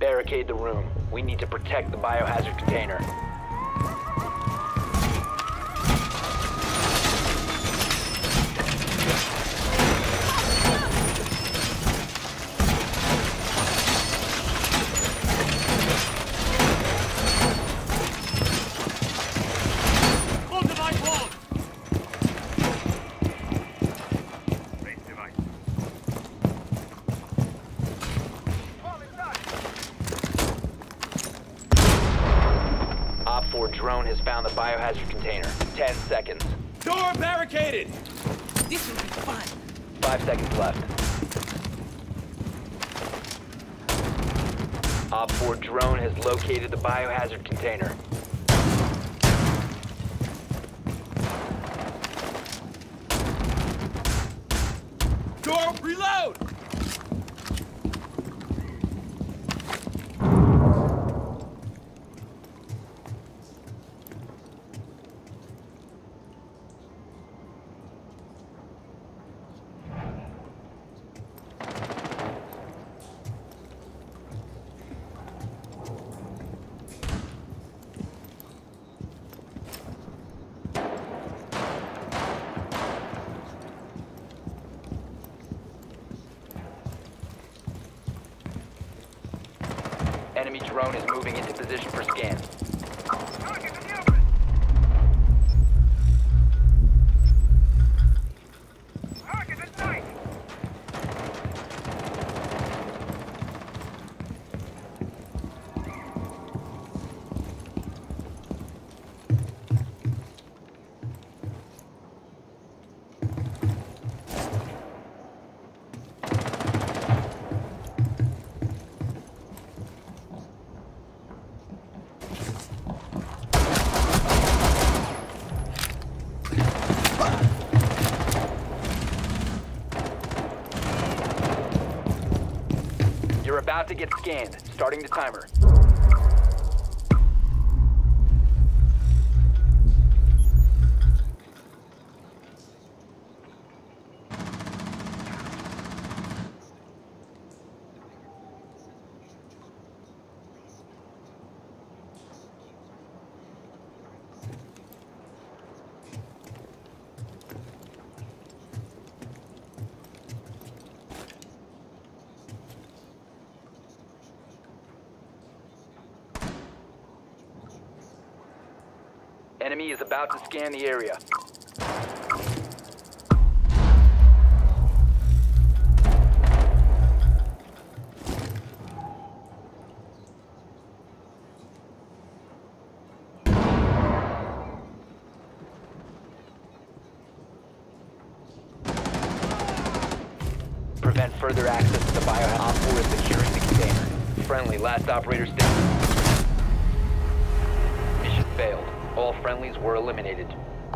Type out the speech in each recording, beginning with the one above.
barricade the room. We need to protect the biohazard container. Op 4 drone has found the biohazard container. 10 seconds. Door barricaded! This will be fun. 5 seconds left. Op 4 drone has located the biohazard container. Door reload! Enemy drone is moving into position for scan. You're about to get scanned. Starting the timer. Enemy is about to scan the area. Prevent further access to the biohazard. Op 4 is securing the container. Friendly, last operator standing. Mission failed. All friendlies were eliminated.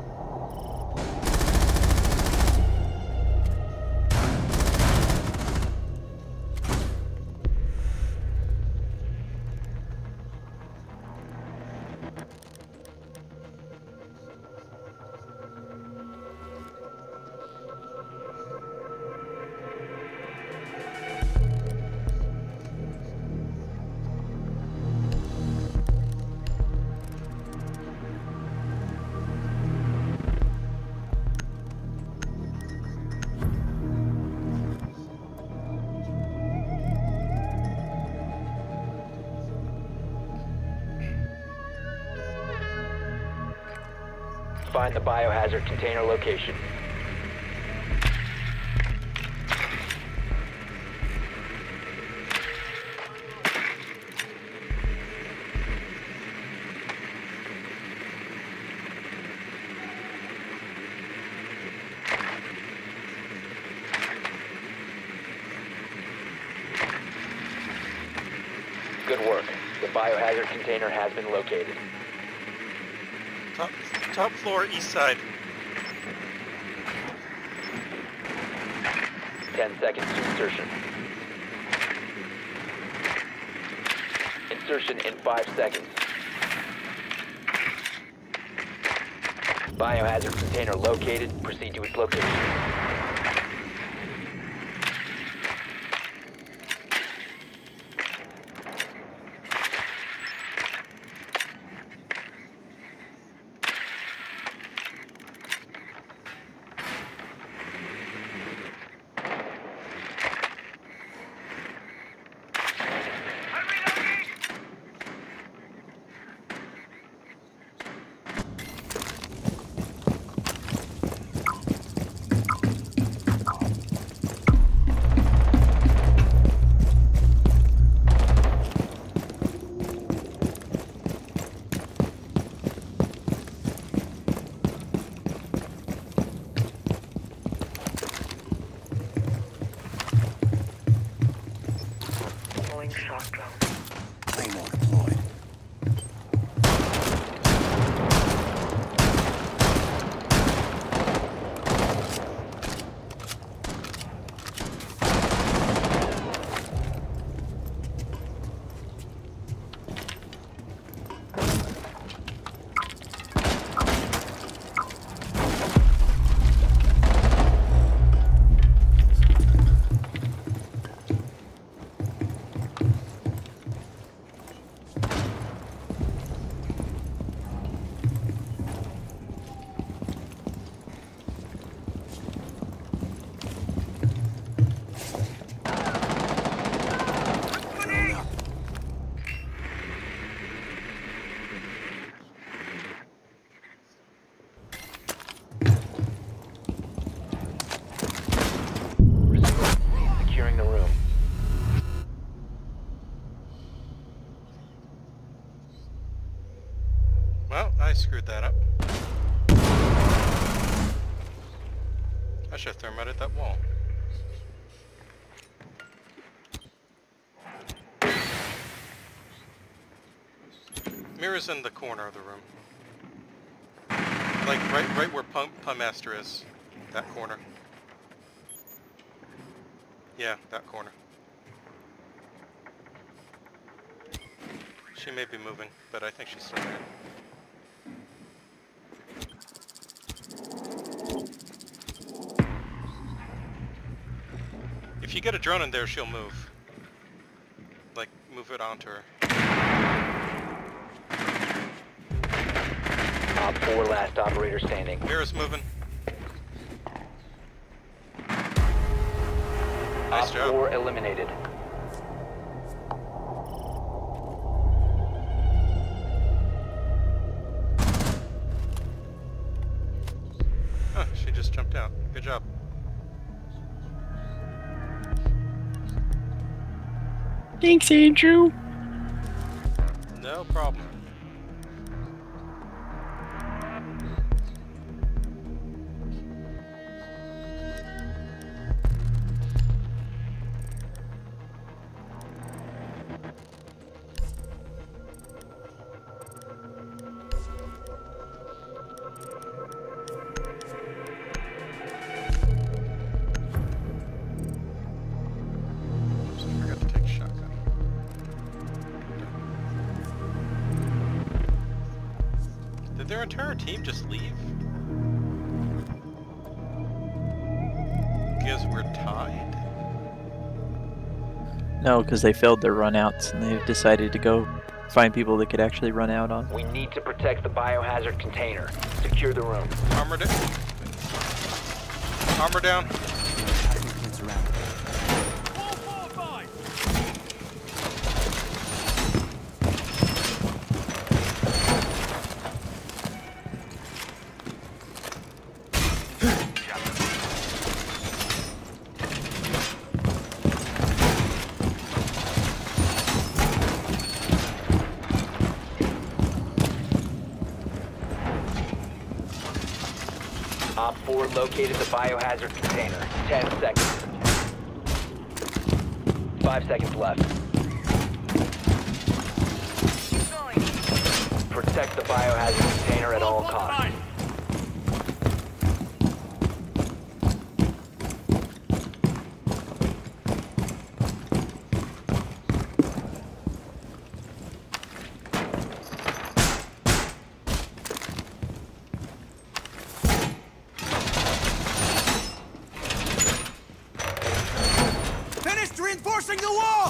Find the biohazard container location. Good work. The biohazard container has been located. Top floor, east side. 10 seconds to insertion. Insertion in 5 seconds. Biohazard container located. Proceed to its location. Well, I screwed that up. I should have thermited that wall. Mirror's in the corner of the room. Like right where Pump Master is. That corner. Yeah, that corner. She may be moving, but I think she's still there. If you get a drone in there, she'll move. Like, move it onto her. Op 4, last operator standing. Mira's moving. Op Nice job. 4 eliminated. Huh, she just jumped out. Good job. Thanks, Andrew. No problem. I forgot to take a shotgun. Did their entire team just leave? Because we're tied? No, because they failed their runouts and they decided to go find people that could actually run out on. We need to protect the biohazard container. Secure the room. Armor down. Armor down. Wall fortified! Op 4 located the biohazard container. 10 seconds. 5 seconds left. Protect the biohazard container at all costs. Finished reinforcing the wall!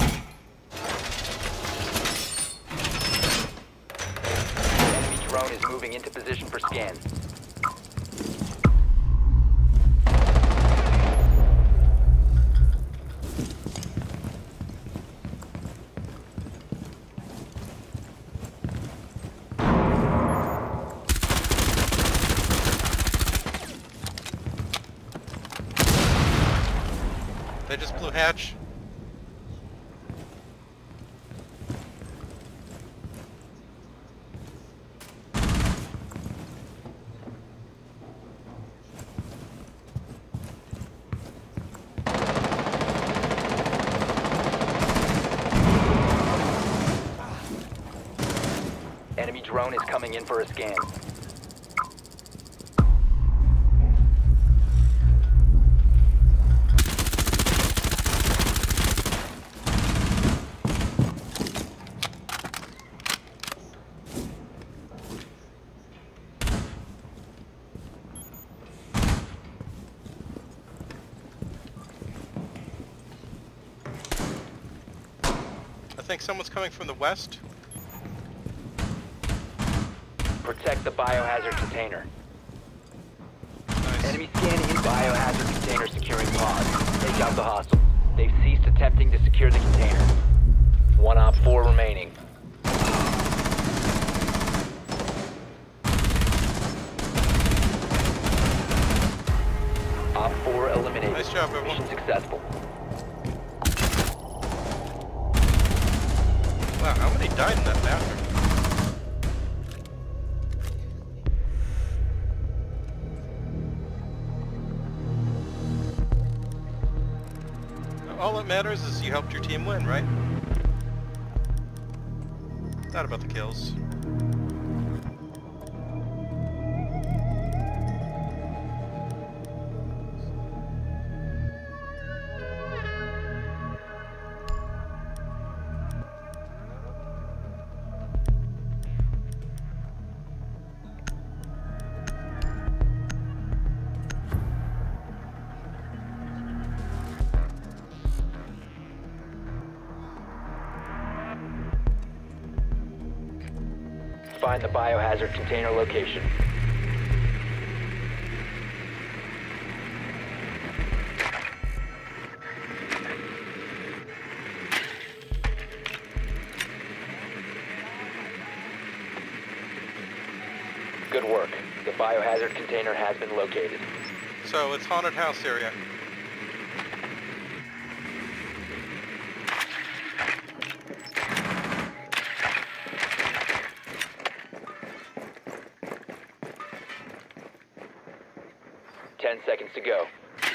Enemy drone is moving into position for scan. They just blew hatch. Enemy drone is coming in for a scan. I think someone's coming from the west. Protect the biohazard container. Nice. Enemy scanning in biohazard container securing pods. Take out the hostile. They've ceased attempting to secure the container. 1 Op 4 remaining. Op 4 eliminated. Nice job, everyone. Mission successful. Wow, how many died in that bathroom? all that matters is you helped your team win, right? Not about the kills. Find the biohazard container location. Good work. The biohazard container has been located. So it's haunted house area. Seconds to go.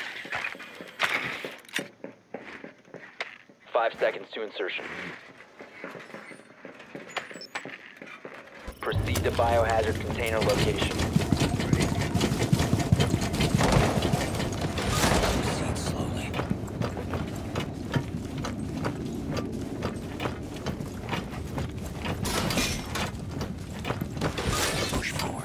5 seconds to insertion. Proceed to biohazard container location. Proceed slowly. Push forward.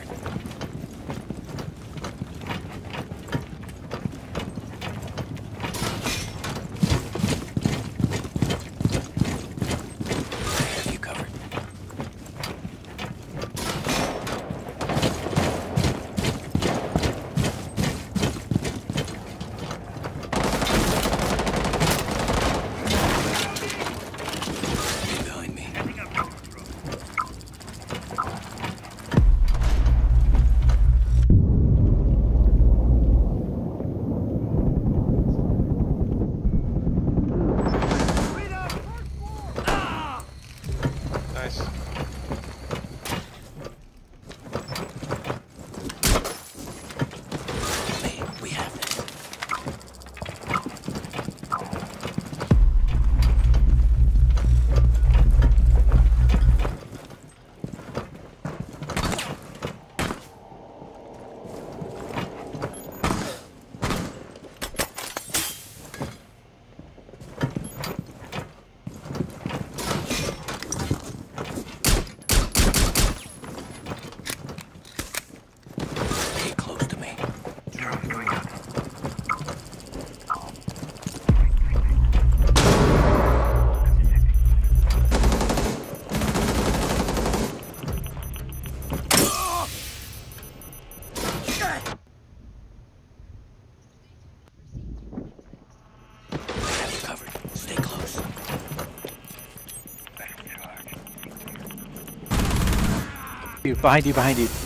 Behind you, behind you.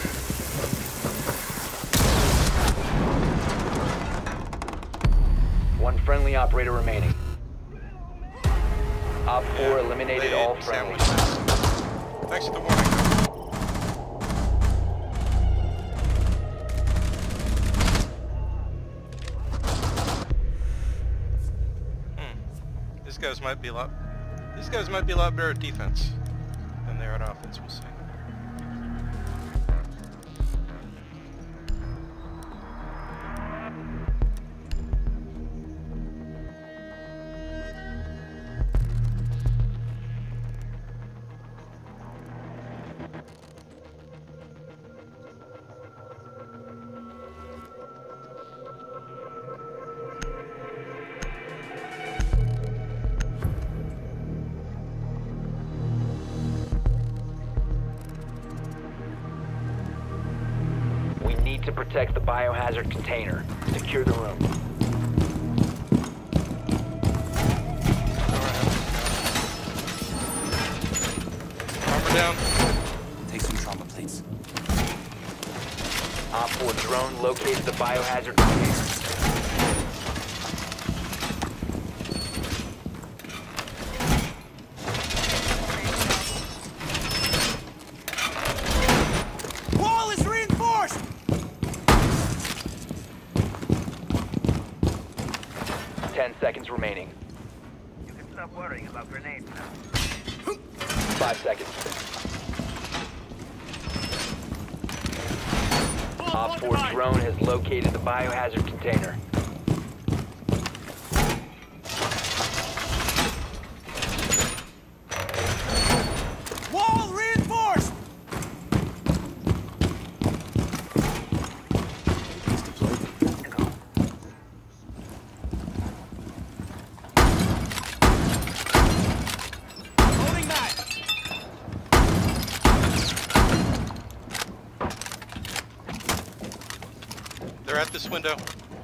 One friendly operator remaining. Op 4 eliminated all friendlies. Thanks for the warning. These guys might be a lot better at defense than they are at offense. We'll see. To protect the biohazard container. Secure the room. Armor down. Take some trauma plates. Op 4 drone located the biohazard container. Wall is reinforced! 10 10 seconds remaining. You can stop worrying about grenades now. 5 seconds. Op 4 drone has located the biohazard container. Wall reinforced! Loading back! They're at this window.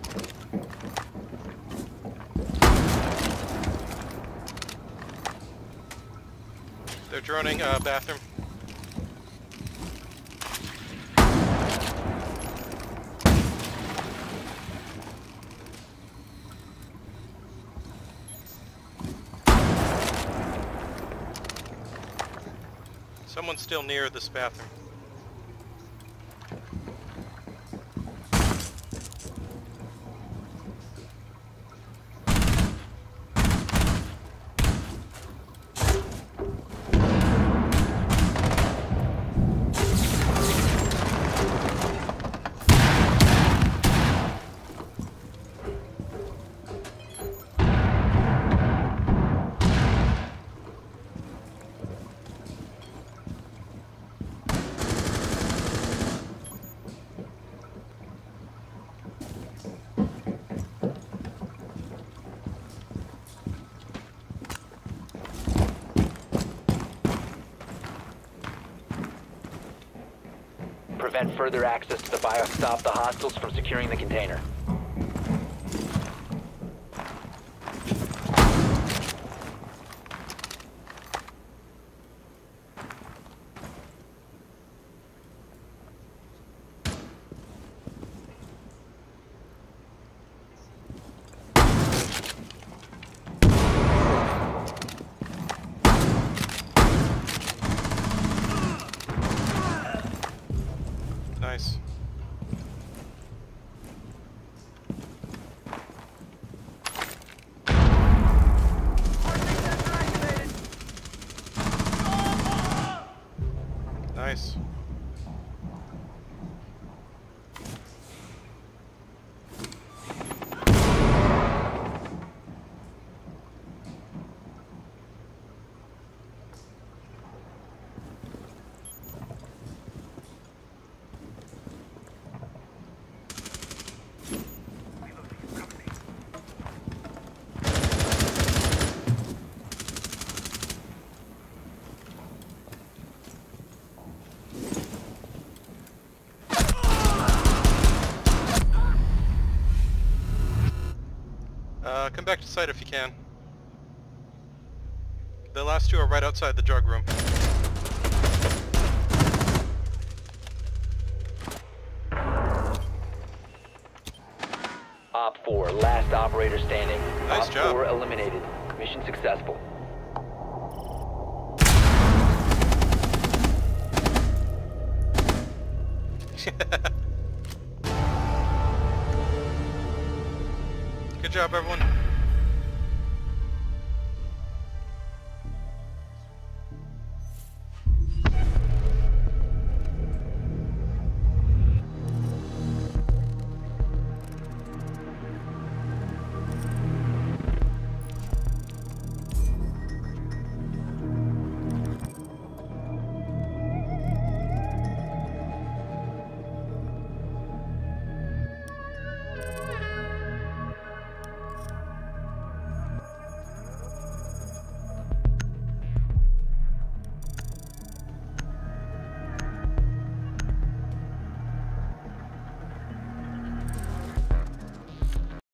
They're droning bathroom. Someone's still near this bathroom. Prevent further access to the bio. Stop the hostiles from securing the container. Nice. Nice. Come back to site if you can. The last two are right outside the drug room. Op 4, last operator standing. Nice Op job. 4 eliminated. Mission successful. Good job, everyone.